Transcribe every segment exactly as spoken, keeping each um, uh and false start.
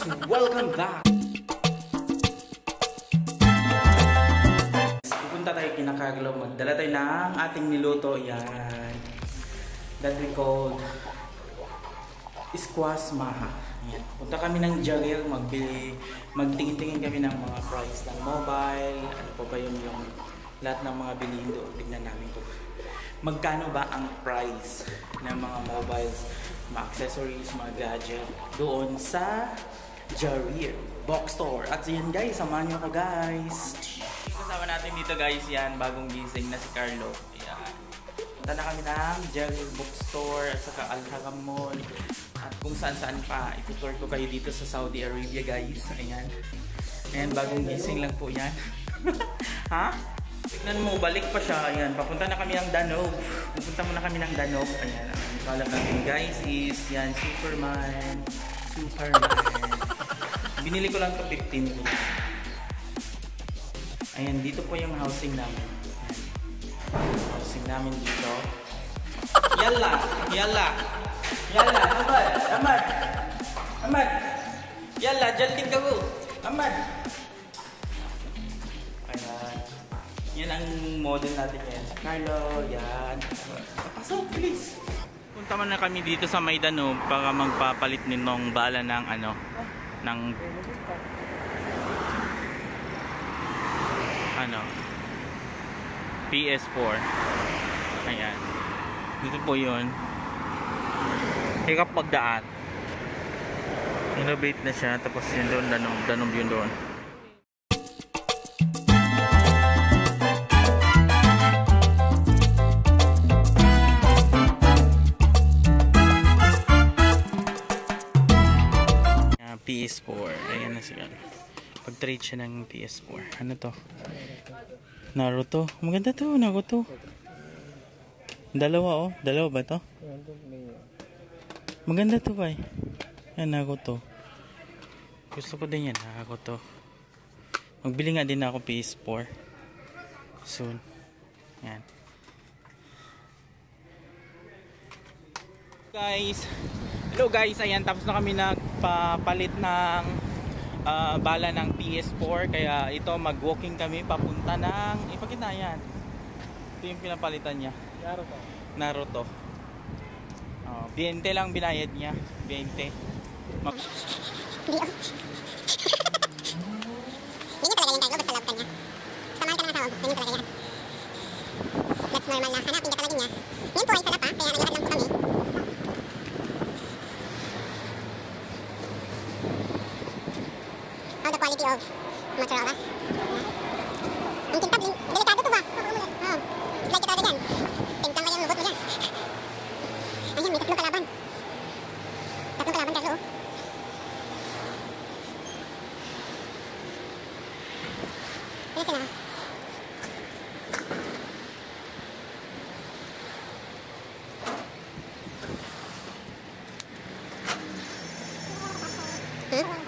Welcome back! Pupunta tayo kinakagalaw, magdala tayo ng ating niluto. Yan, that we called squash maha. Yan. Punta kami ng Jagger, magbili, magtingin-tingin kami ng mga price ng mobile, ano pa ba yung, yung lahat ng mga bilihin doon. Tignan namin ko magkano ba ang price ng mga mobiles, mga accessories, mga gadget doon sa Jagger Box Store. At yan guys, samahan nyo ko guys. Kasama natin dito guys, yan, bagong gising na si Carlo. Yan. Punta na kami ng Jagger Box Store at saka Al-Haram Mall. At kung saan saan pa, itutur ko kayo dito sa Saudi Arabia guys. Ayan. Ayan, bagong gising lang po yan. Ha? Tignan mo, balik pa siya. Ayan, papunta na kami ng Danube. Pupunta muna kami ng Danube. Ayan, ang kalap natin guys is yan, Superman. Superman. Binili ko lang to fifteen. Ayan, dito po yung housing namin. Ayan. Housing namin dito. Yalla! Yalla! Yalla! Amad! Amad! Amad! Yalla! Jalting ka ko! Amad! Ayan. Yan ang model natin yan. Carlo, yan. Pasok, please! Punta man na kami dito sa Danube para magpapalit ninong bala ng ano, ng ano, P S four. Ayan. Dito po yun. Hirap magdaan. Innovate na siya. Tapos yun doon, Danube, Danube yun doon. P S four. Ayan na siya. Pag-trade siya ng P S four. Ano to? Naruto. Maganda to. Naruto. Dalawa oh. Dalawa ba to? Maganda to ba eh. Ayan, Naruto. Gusto ko din yan. Naruto. Magbili nga din ako P S four. Soon. Ayan. Guys. Hello guys. Ayan. Tapos na kami nagpapalit ng uh, bala ng P S four. Kaya ito mag-walking kami papunta ng ipakita yan. Ito yung pinapalitan niya. Naruto. Naruto. Oh, twenty lang binayad niya. twenty. Mag Hindi talaga yung Carlo, basta love ka niya. Samahan ka ng asawa mo, ganyan talaga yan. That's normal na, hanapin ka talaga niya. Yan po ay sarap ha, kaya nalakad lang po kami. How the quality of mozzarella. Ang tintab, delikado to ba? Oo, slide ka talaga dyan. Timplang lang yung lubot mo dyan. Ayan, may tatlong kalaban. Tatlong kalaban, Carlo. Ano sila? Hmm?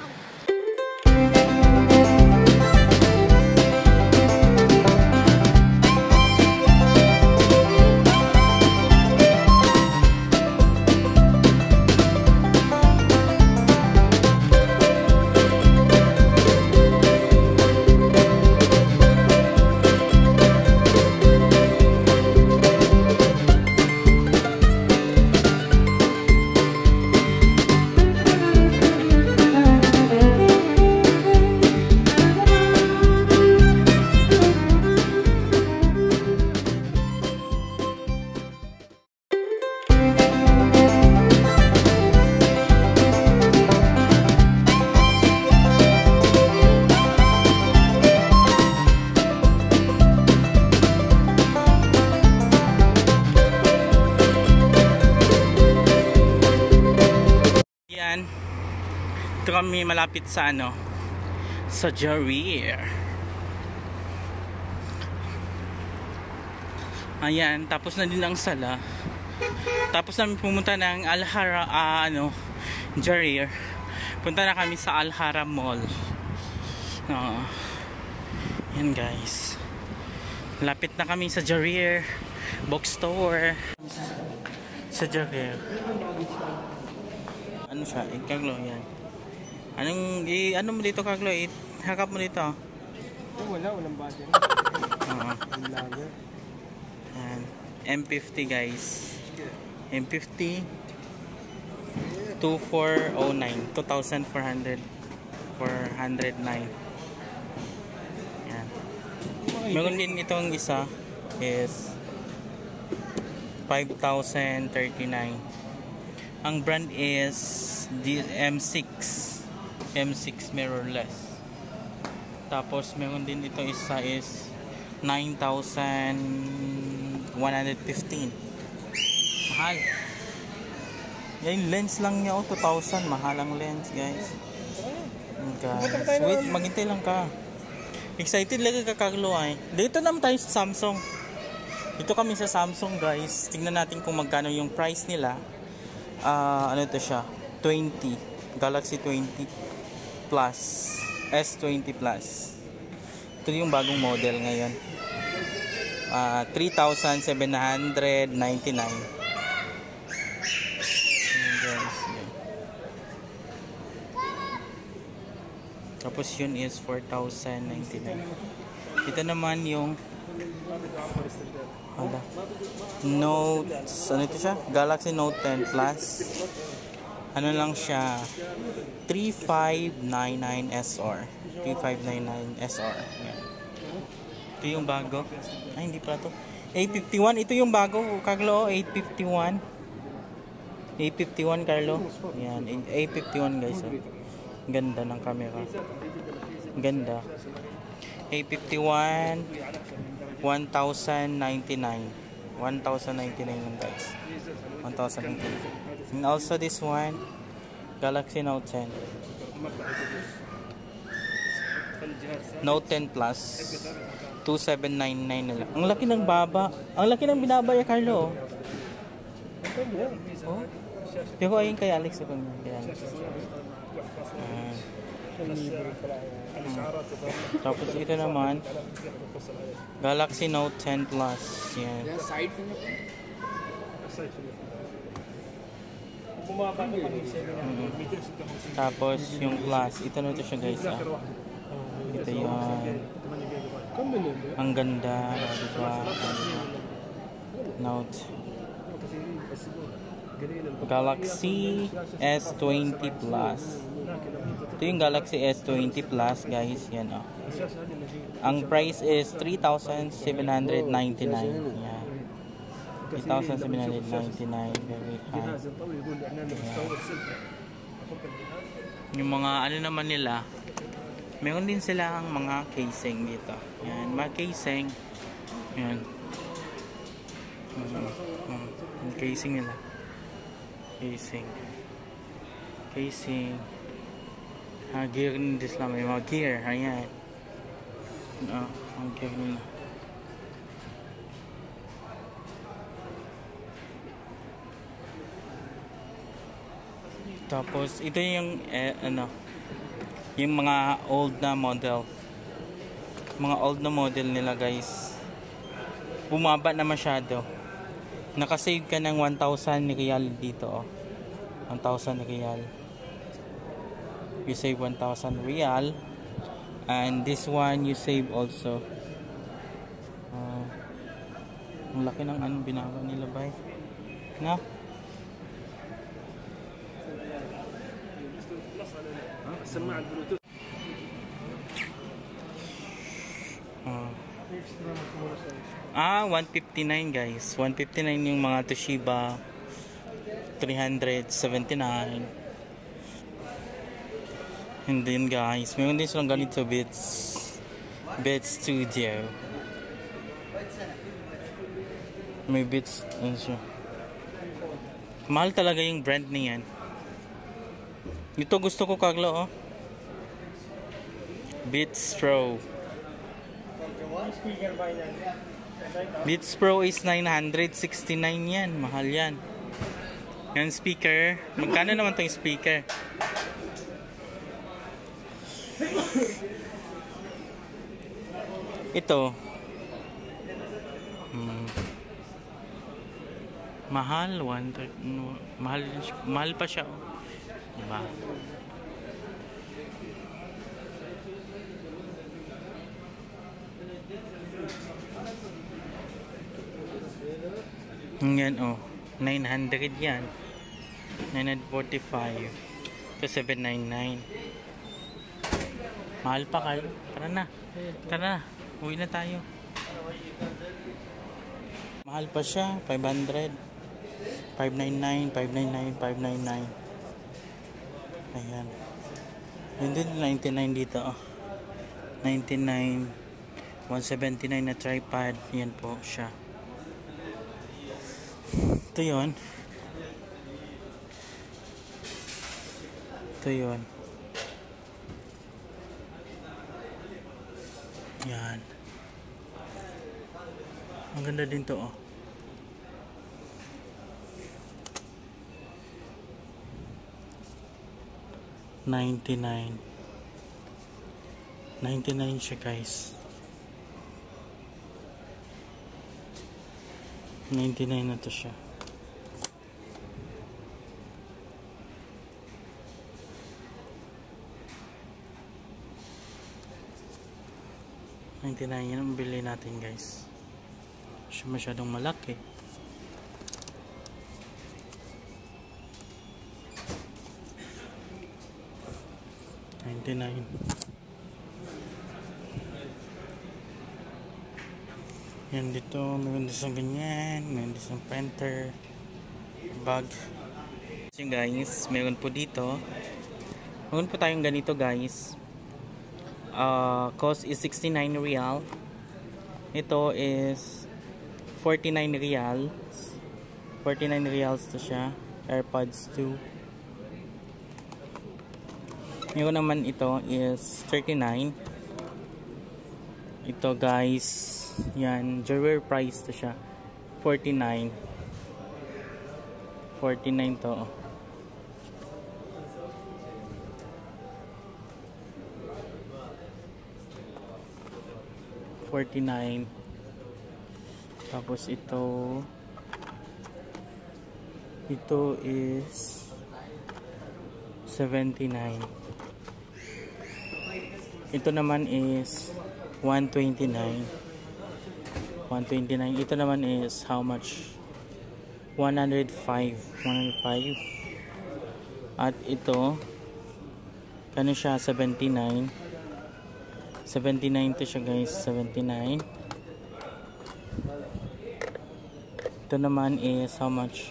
Dito kami malapit sa ano, sa Jagger. Ayan, tapos na din ang sala. Tapos namin pumunta ng Al-Haram, uh, ano, Jagger. Punta na kami sa Al-Haram Mall. Uh, yan guys. Lapit na kami sa Jagger Box Store. Sa Jagger. Ano siya? Ikaglo yan. Anong, i, ano mo dito, Carlo? I, hakap mo dito. Oh, wala, walang battery. Oo. Ang lager. Ayan. M fifty guys. M fifty two four oh nine. two thousand four hundred. four oh nine. Ayan. Meron din itong isa is five thousand thirty-nine. Ang brand is M six. M six mirrorless. Tapos meron din ito isa is nine thousand one hundred fifteen. Mahal. Yan lens lang niya, oh, two thousand. Mahal ang lens, guys. Guys, wait, maghintay lang ka. Excited lagi ka, Carlo, ay. Dito naman tayo sa Samsung. Dito kami sa Samsung, guys. Tingnan natin kung magkano yung price nila. Uh, ano ito siya? twenty. Galaxy twenty Plus. S twenty Plus. Ito yung bagong model ngayon. Uh, three thousand seven hundred ninety-nine. Tapos yun is four thousand ninety-nine. Ito naman yung hala, Note, ano ito siya? Galaxy Note ten Plus. Ano lang siya? three five nine nine S R. three five nine nine S R. Yan. Ito yung bago. Ay, hindi pa to. eight fifty-one. Ito yung bago, Carlo. eight fifty-one. eight fifty-one, Carlo. Yan. eight fifty-one, guys. Oh. Ganda ng camera. Ganda. eight fifty-one. one thousand ninety-nine. one thousand ninety-nine lang, guys. one thousand ninety-nine. And also this one, Galaxy Note ten. Note ten Plus. two seven nine nine nila. Ang laki ng baba. Ang laki ng binabaya, Carlo. Oh. Pero ayun kay Alex. Kay Alex. Uh, hmm. Tapos ito naman, Galaxy Note ten Plus. Yan. Hmm. Tapos yung Plus. Ito na ito siya, guys. Ah. Ito yan. Ang ganda, diba? Note Galaxy S twenty Plus. Ito yung Galaxy S twenty Plus, guys. Yan, oh. Ang price is three thousand seven hundred ninety-nine. Yan. three thousand seven hundred ninety-nine. Very high. Yan. Yung mga ano naman nila, meron din silang mga casing dito. Yan, mga casing. Yan. Hmm. Hmm. Yung casing nila. Casing. Casing. Ha, gear nila sila. May mga gear. Ayan. Ah, ang gear nila. Tapos, ito yung, eh, ano, yung mga old na model. Mga old na model nila, guys. Bumaba na masyado. Nakasave ka ng one thousand real dito, oh. one thousand real. You save one thousand real. And this one, you save also. Uh, ang laki ng anong binawa nila, bay. Na? Uh, ah, one fifty-nine, guys. one fifty-nine yung mga Toshiba. three seventy-nine. And then, guys, mayroon din silang ganito Beats Beats Studio. May Beats, ano siya. Mahal talaga yung brand niyan. Ito gusto ko, Carlo, oh. Beats Pro. Beats Pro is nine sixty-nine yan. Mahal yan. Yan speaker. Magkano naman itong speaker? Ito. Hmm. Mahal. One, no, mahal, mahal pa siya. Diba? Yan oh. nine hundred yan. nine forty-five. To seven ninety-nine. Mahal pa kayo. Tara na. Tara na. Uwi na tayo. Mahal pa siya. five hundred. five ninety-nine, five ninety-nine, five ninety-nine. Ayan. Yun din ninety-nine dito. Oh. ninety-nine. one seventy-nine na tripod. Yan po siya. Ito yun. Ito yun. Yan. Ang ganda din to oh. ninety-nine. ninety-nine siya guys. ninety-nine na to siya. ninety-nine yan ang bili natin guys. Siya masyadong malaki. ninety-nine. Yan dito, meron din sa ganyan, meron din sa printer, bag. So guys, meron po dito. Meron po tayong ganito guys. Uh, cost is sixty-nine real. Ito is forty-nine reals. forty-nine reals to siya. AirPods two. Meron naman ito is thirty-nine. Ito guys, yan, jewelry price to siya. forty-nine. forty-nine to. forty-nine. Tapos ito ito is seventy-nine. Ito naman is one twenty-nine. one twenty-nine. Ito naman is how much? one oh five. one oh five. At ito kano siya seventy-nine. seventy-nine to siya guys. seventy-nine. Ito naman is how much?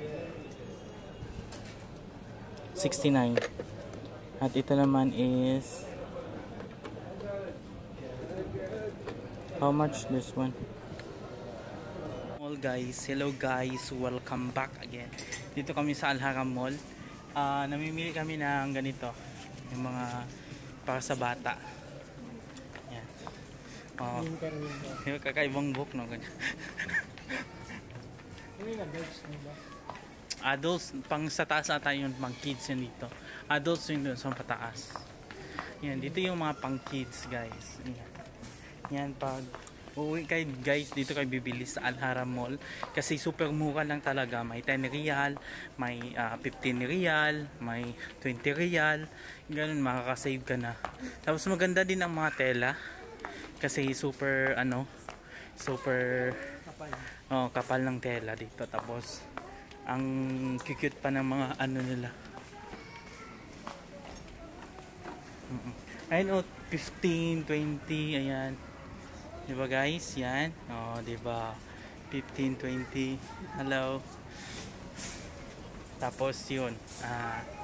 sixty-nine. At ito naman is how much this one? Mall guys. Hello guys. Welcome back again. Dito kami sa Alhara Mall. Uh, namimili kami ng ganito. Yung mga para sa bata. Yan. Oh. Yung kakaibang book no ganyan. Adults pang sa taas ata yun, pang kids yun dito. Adults yun dun sa pataas. Yan, dito yung mga pang kids guys. Yan. Yan, pag uuwi kayo guys, dito kayo bibili sa Alhara Mall. Kasi super mura lang talaga. May ten real, may uh, fifteen real, may twenty real. Ganun, makakasave ka na. Tapos maganda din ang mga tela. Kasi super, ano, super kapal. Oh, kapal ng tela dito. Tapos, ang cute pa ng mga ano nila. Ayun, oh, fifteen, twenty, ayan. Diba guys? Yan. Oh, diba? fifteen, twenty. Hello. Tapos yun. Ah,